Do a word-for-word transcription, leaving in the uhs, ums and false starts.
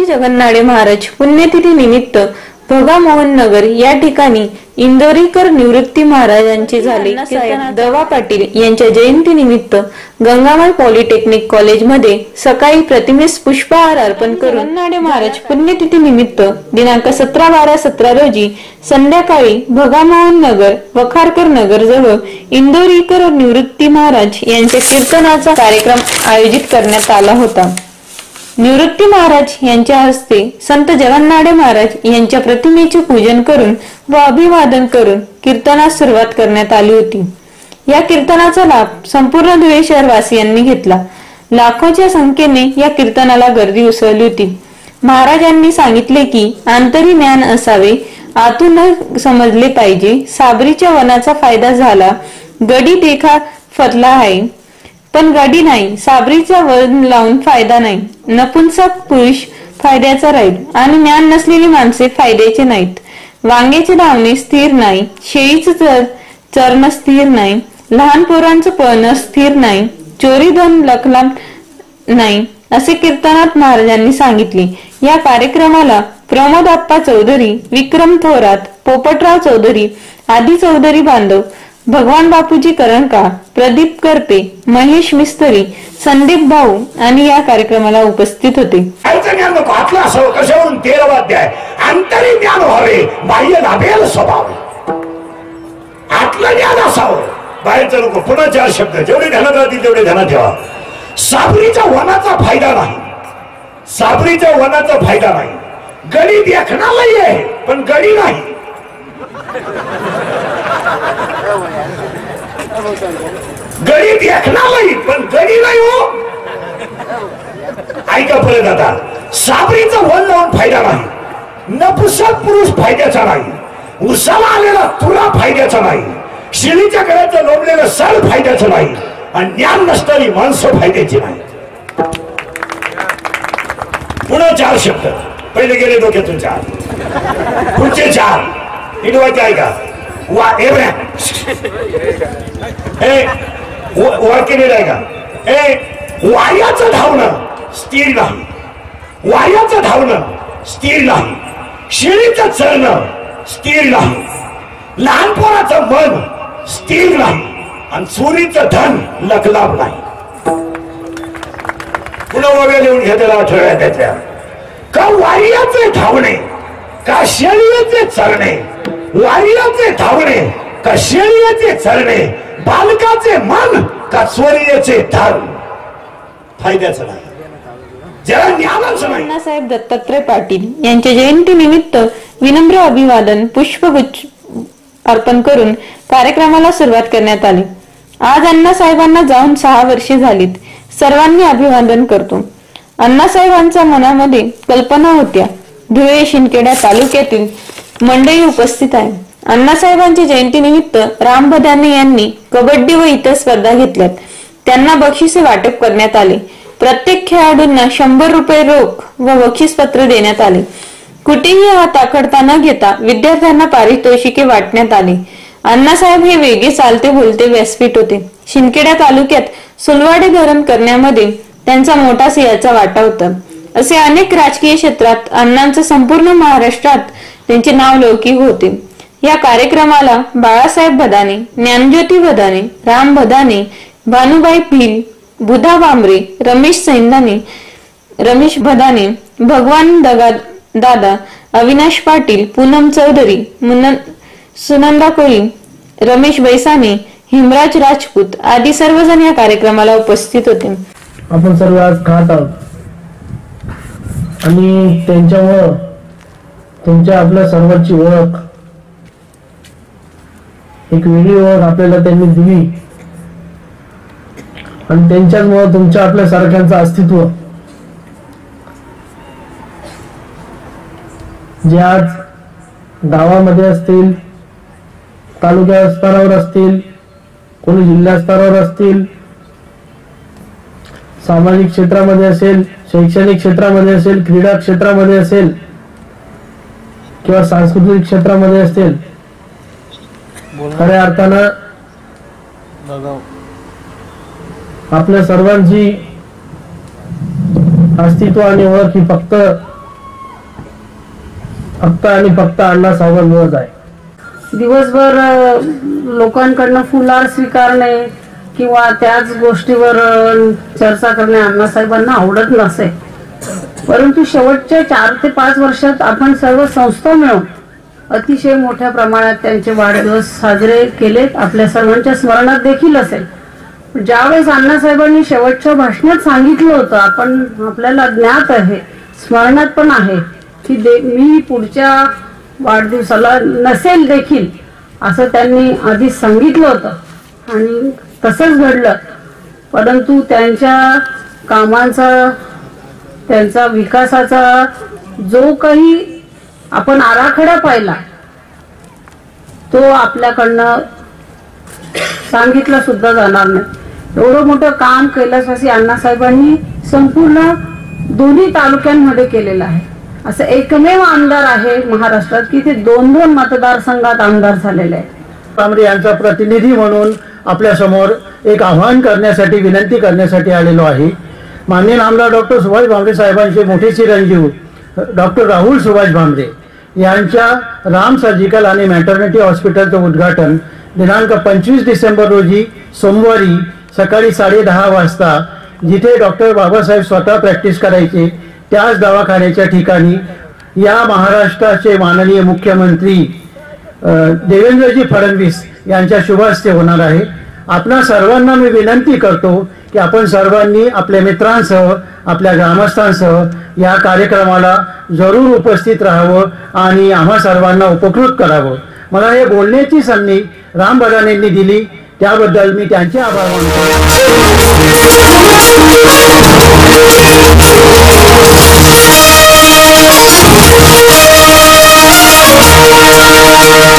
जगन्नाडे महाराज पुण्यतिथी निमित्त भगामोहन नगर या ठिकाणी इंदोरीकर निवृत्ती महाराजांची झाली। दवा पाटील यांच्या जयंती निमित्त गंगामाई पॉलिटेक्निक कॉलेज मध्ये सकाळी प्रतिमेस पुष्पहार अर्पण करून जगन्नाडे महाराज पुण्यतिथी निमित्त दिनांक सतरा बारा सतरा रोजी संध्याकाळी भगामोहन नगर वखारकर नगर जवळ इंदोरीकर निवृत्ती महाराज यांच्या कीर्तनाचा कार्यक्रम आयोजित करण्यात आला होता। निवृत्ती महाराज यांच्या हस्ते संत जगन्नाडे महाराज यांच्या प्रतिमेचे पूजन करून व अभिवादन करून कीर्तनास सुरुवात करण्यात आली होती। या कीर्तनाचा लाभ संपूर्ण धुळे शहरवासियांनी घेतला। लाखोच्या संख्येने या कीर्तनाला गर्दी उसळली होती। महाराजांनी सांगितले की आंतरी ज्ञान असावे, आतून समजले पाहिजे। साबरीच्या वनाचा फायदा झाला, गडी देखा फरला आहे, पण गडी नाही। साबरीचा वन लावून फायदा नाही। नपुंसक पुरुष फायद्याचा राहील आणि ज्ञान नसलेली माणसे फायद्याचे नाहीत। वांग्याचे धावणे स्थिर नाही, शेळीचं चर चरण स्थिर नाही, लहान पोरांचं पळणं स्थिर नाही, चोरी धन लखलाम नाही, असे कीर्तनात महाराजांनी सांगितले। या कार्यक्रमाला प्रमोद आप्पा चौधरी, विक्रम थोरात, पोपटराव चौधरी, आदी चौधरी बांधव, भगवान बापूजी करणकार, प्रदीप करपे, महेश मिस्त्री, संदीप भाऊ आणि या कार्यक्रमाला उपस्थित होते। अंतरी ज्ञान व्हावे, बाह्य लाभेल स्वभाव, आतलं ज्ञान असावं, बाहेरचं नको। पुन्हा चार शब्द जेवढे ध्यानात राहतील तेवढे ध्यानात ठेवा। साबरीच्या वनाचा फायदा नाही, साबरीच्या वनाचा फायदा नाही। गडी देखणालाही आहे पण गडी नाही। गडी देखणालाही पण गडी नाही हो। ऐका परत आता, साबरीचं वन लावून फायदा नाही, नपुसक पुरुष फायद्याचा नाही, उसाला आलेला तुरा फायद्याचा नाही, शिळीच्या गळ्याचं लोंबलेलं सळ फायद्याचं नाही, आणि ज्ञान नसणारी माणसं फायद्याची नाही। पुन्हा चार शब्द, पहिले गेले डोक्यातून चार, पुढचे चार निडवायचे ऐका। वा एवढ्या वाक्य ऐका। ए वायाचं धावणं स्थिर नाही, वायाचं धावणं स्थिर नाही, शिळीचं चरणं स्थिर नाही, लहान पोराचं मन स्थिर नाही, आणि चोरीचं धन लखलाभ नाही। पुन्हा वगैरे लिहून घेतला आठवड्या त्यातल्या का वायाचे धावणे का शेळीचे चरणे, वायाचे धावणे का शेळीचे चरणे, बालकाचे मन का चोरीचे धन फायद्याचं नाही, ज्याला ज्ञानाचं नाही। अण्णासाहेब दत्तात्रय पाटील यांच्या जयंती निमित्त विनम्र अभिवादन पुष्पगुच्छ अर्पण करून कार्यक्रमाला सुरुवात करण्यात आली। आज अण्णासाहेबांना जाऊन सहा वर्षे झालीत। सर्वांनी अभिवादन करतो। अण्णासाहेबांच्या मनामध्ये कल्पना होत्या। धुळे शिंदखेडा तालुक्यातील मंडळी उपस्थित आहे। अण्णासाहेबांच्या जयंती निमित्त राम भदाने यांनी कबड्डी व इतर स्पर्धा घेतल्यात। त्यांना बक्षिसे वाटप करण्यात आले। प्रत्येक खेळाडूंना शंभर रुपये रोख व बक्षीस पत्र देण्यात आले। कुठेही हात आखडता न घेता विद्यार्थ्यांना पारितोषिके वाटण्यात आली। अण्णासाहेब हे वेगळे चालते बोलते व्यासपीठ होते। शिंदखेडा तालुक्यात सुलवाडे धरण करण्यामध्ये त्यांचा मोठा सिंहाचा वाटा होता। असे अनेक राजकीय क्षेत्रात अण्णांचं संपूर्ण महाराष्ट्रात त्यांचे नाव लौकिक होते। या कार्यक्रमाला बाळासाहेब भदाने, ज्ञानज्योती भदाने, राम भदाने, भानुबाई भील, बुधा बांबरे, रमेश सैंदाने, रमेश भदाने, भगवान दगा दादा, अविनाश पाटील, पूनम चौधरी, सुनंदा कोळी, रमेश बैसाने, हिमराज राजपूत आदी सर्वजण या कार्यक्रमाला उपस्थित होते। आपण सर्व आज खात आहोत आणि त्यांच्यामुळं तुमच्या आपल्या सर्वांची ओळख, एक वेगळी ओळख आपल्याला त्यांनी दिली आणि त्यांच्यामुळं तुमच्या आपल्या सारख्यांचं अस्तित्व जे आज गावामध्ये असतील, तालुक्या स्तरावर असतील, कोणी जिल्हा स्तरावर असतील, सामाजिक क्षेत्रामध्ये असेल, शैक्षणिक क्षेत्रामध्ये असेल, क्रीडा क्षेत्रामध्ये असेल किंवा सांस्कृतिक क्षेत्रामध्ये असेल, खऱ्या अर्थानं आपल्या सर्वांची अस्तित्व आणि ओळख ही फक्त फक्त आणि फक्त अण्णासाहेबांमुळेच आहे. दिवसभर अ, लोकांकडनं फुलार स्वीकारणे किंवा त्याच गोष्टीवर अ, चर्चा करणे अण्णासाहेबांना आवडत नसे. परंतु शेवटच्या चार ते पाच वर्षात आपण सर्व संस्था मिळून अतिशय मोठ्या प्रमाणात त्यांचे वाढदिवस साजरे केलेत. आपल्या सर्वांच्या स्मरणात देखील असेल. ज्यावेळेस अण्णासाहेबांनी शेवटच्या भाषणात सांगितलं होतं, आपण आपल्याला ज्ञात आहे, स्मरणात पण आहे की दे मी पुढच्या वाढदिवसाला नसेल देखील असं त्यांनी आधीच सांगितलं होतं आणि तसंच घडलं. परंतु त्यांच्या कामांचा, त्यांचा विकासाचा जो काही आपण आराखडा पाहिला तो आपल्याकडनं सांगितलं सुद्धा जाणार नाही. एवढं मोठं काम कैलासवासी अण्णासाहेबांनी संपूर्ण दोन्ही तालुक्यांमध्ये केलेलं आहे. असं एकमेव आमदार आहे महाराष्ट्रात की ते दोन दोन मतदारसंघात आमदार झालेले आहेत. भामरे यांचा प्रतिनिधी म्हणून आपल्या समोर एक आवाहन करण्यासाठी, विनंती करण्यासाठी आलेलो आहे. माननीय आमदार डॉक्टर सुभाष भामरे साहेबांचे मोठे चिरंजीव डॉक्टर राहुल सुभाष भामरे यांच्या राम सर्जिकल आणि मॅटर्निटी हॉस्पिटलचं उद्घाटन दिनांक पंचवीस डिसेंबर रोजी सोमवारी सकाळी साडे दहा वाजता, जिथे डॉक्टर बाबासाहेब स्वतः प्रॅक्टिस करायचे त्याच दवाखान्याच्या ठिकाणी या महाराष्ट्राचे माननीय मुख्यमंत्री देवेंद्रजी फडणवीस यांच्या शुभ हस्ते होणार आहे. आपणा सर्वांना मी विनंती करतो की आपण सर्वांनी आपल्या मित्रांसह, आपल्या ग्रामस्थांसह या कार्यक्रमाला जरूर उपस्थित राहावं आणि आम्हा सर्वांना उपकृत करावं. मला हे बोलण्याची संधी राम बडाणेंनी दिली, त्याबद्दल मी त्यांचे आभार मानतो.